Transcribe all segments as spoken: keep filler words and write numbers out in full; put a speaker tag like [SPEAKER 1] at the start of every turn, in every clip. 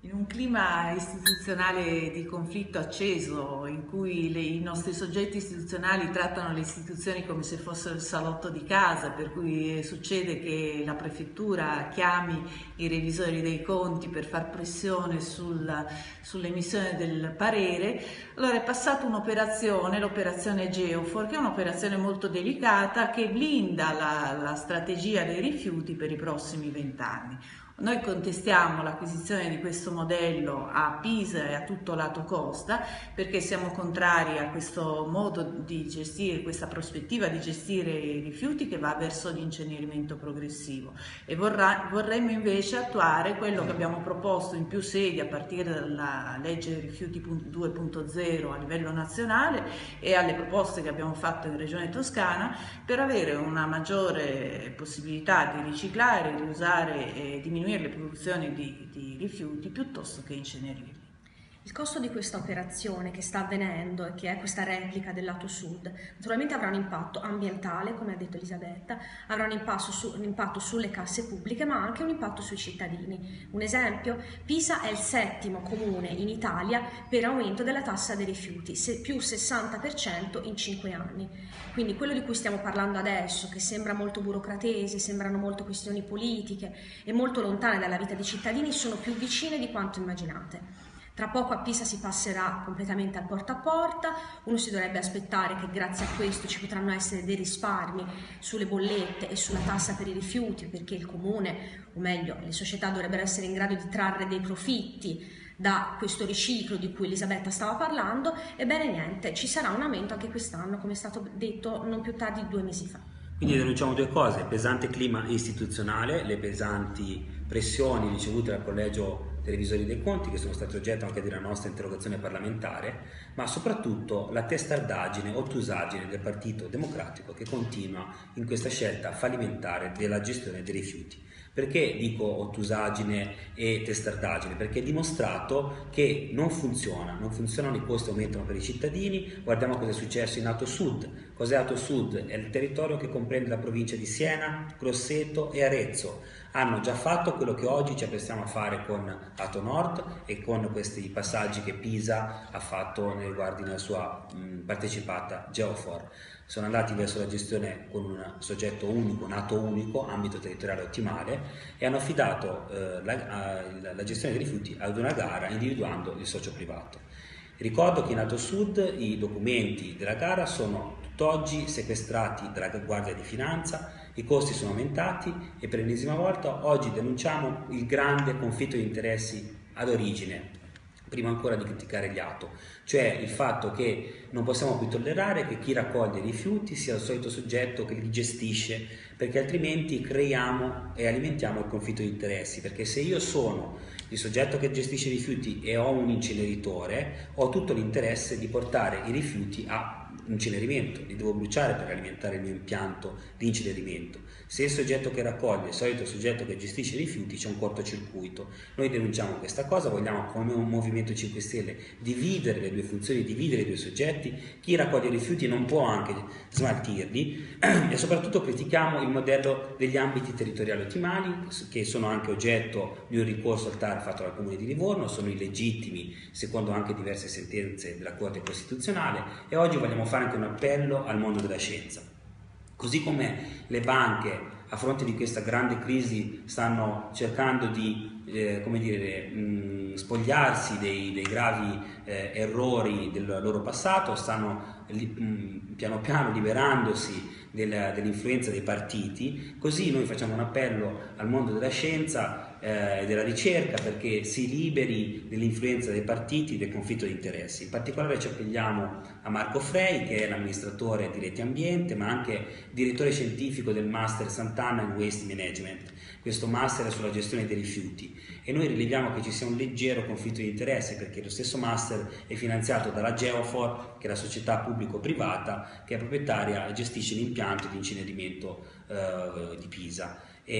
[SPEAKER 1] In un clima istituzionale di conflitto acceso, in cui le, i nostri soggetti istituzionali trattano le istituzioni come se fossero il salotto di casa, per cui succede che la prefettura chiami i revisori dei conti per far pressione sul, sull'emissione del parere, allora è passata un'operazione, l'operazione Geofor, che è un'operazione molto delicata che blinda la, la strategia dei rifiuti per i prossimi vent'anni. Noi contestiamo l'acquisizione di questo modello a Pisa e a tutto lato costa perché siamo contrari a questo modo di gestire, questa prospettiva di gestire i rifiuti che va verso l'incenerimento progressivo, e vorrà, vorremmo invece attuare quello che abbiamo proposto in più sedi a partire dalla legge rifiuti due punto zero a livello nazionale e alle proposte che abbiamo fatto in Regione Toscana per avere una maggiore possibilità di riciclare, riusare e diminuire le produzioni di, di rifiuti piuttosto che incenerirli.
[SPEAKER 2] Il costo di questa operazione che sta avvenendo e che è questa replica del lato sud naturalmente avrà un impatto ambientale, come ha detto Elisabetta, avrà un impatto, su, un impatto sulle casse pubbliche, ma anche un impatto sui cittadini. Un esempio: Pisa è il settimo comune in Italia per aumento della tassa dei rifiuti, se, più sessanta per cento in cinque anni. Quindi quello di cui stiamo parlando adesso, che sembra molto burocratese, sembrano molto questioni politiche e molto lontane dalla vita dei cittadini, sono più vicine di quanto immaginate. Tra poco a Pisa si passerà completamente al porta a porta, uno si dovrebbe aspettare che grazie a questo ci potranno essere dei risparmi sulle bollette e sulla tassa per i rifiuti, perché il comune, o meglio le società, dovrebbero essere in grado di trarre dei profitti da questo riciclo di cui Elisabetta stava parlando. Ebbene niente, ci sarà un aumento anche quest'anno, come è stato detto non più tardi di due mesi fa.
[SPEAKER 3] Quindi denunciamo due cose: il pesante clima istituzionale, le pesanti pressioni ricevute dal collegio dei revisori dei conti, che sono state oggetto anche della nostra interrogazione parlamentare, ma soprattutto la testardaggine, ottusaggine del Partito Democratico che continua in questa scelta fallimentare della gestione dei rifiuti. Perché dico ottusaggine e testardaggine? Perché è dimostrato che non funziona, non funzionano, i costi aumentano per i cittadini. Guardiamo cosa è successo in Ato Sud. Cos'è Ato Sud? È il territorio che comprende la provincia di Siena, Grosseto e Arezzo. Hanno già fatto quello che oggi ci apprestiamo a fare con Ato Nord e con questi passaggi che Pisa ha fatto nei riguardi della sua mh, partecipata Geofor. Sono andati verso la gestione con un soggetto unico, un atto unico, ambito territoriale ottimale, e hanno affidato eh, la, a, la gestione dei rifiuti ad una gara individuando il socio privato. Ricordo che in Ato Sud i documenti della gara sono tutt'oggi sequestrati dalla Guardia di Finanza, i costi sono aumentati e per l'ennesima volta oggi denunciamo il grande conflitto di interessi ad origine, prima ancora di criticare gli Ato, cioè il fatto che non possiamo più tollerare che chi raccoglie i rifiuti sia il solito soggetto che li gestisce, perché altrimenti creiamo e alimentiamo il conflitto di interessi. Perché se io sono il soggetto che gestisce i rifiuti e ho un inceneritore, ho tutto l'interesse di portare i rifiuti a incenerimento, li devo bruciare per alimentare il mio impianto di incenerimento. Se il soggetto che raccoglie è il solito soggetto che gestisce i rifiuti, c'è un cortocircuito. Noi denunciamo questa cosa, vogliamo come un Movimento cinque Stelle dividere le due funzioni, dividere i due soggetti. Chi raccoglie i rifiuti non può anche smaltirli e soprattutto critichiamo il modello degli ambiti territoriali ottimali, che sono anche oggetto di un ricorso al T A R fatto dal Comune di Livorno, sono illegittimi secondo anche diverse sentenze della Corte Costituzionale, e oggi vogliamo fare anche un appello al mondo della scienza. Così come le banche a fronte di questa grande crisi stanno cercando di eh, come dire, mh, spogliarsi dei, dei gravi eh, errori del loro passato, stanno li, mh, piano piano liberandosi del, dell'influenza dei partiti, così noi facciamo un appello al mondo della scienza e eh, della ricerca perché si liberi dell'influenza dei partiti, del conflitto di interessi. In particolare ci appelliamo a Marco Frey, che è l'amministratore di Reti Ambiente ma anche direttore scientifico del Master Sant'Anna in Waste Management. Questo master è sulla gestione dei rifiuti e noi rileviamo che ci sia un leggero conflitto di interessi, perché lo stesso master è finanziato dalla Geofor, che è la società pubblico-privata che è proprietaria e gestisce l'impianto di incenerimento eh, di Pisa.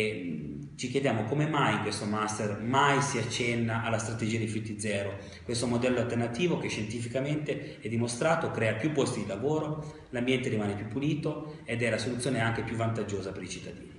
[SPEAKER 3] E ci chiediamo come mai in questo master mai si accenna alla strategia rifiuti zero, questo modello alternativo che scientificamente è dimostrato crea più posti di lavoro, l'ambiente rimane più pulito ed è la soluzione anche più vantaggiosa per i cittadini.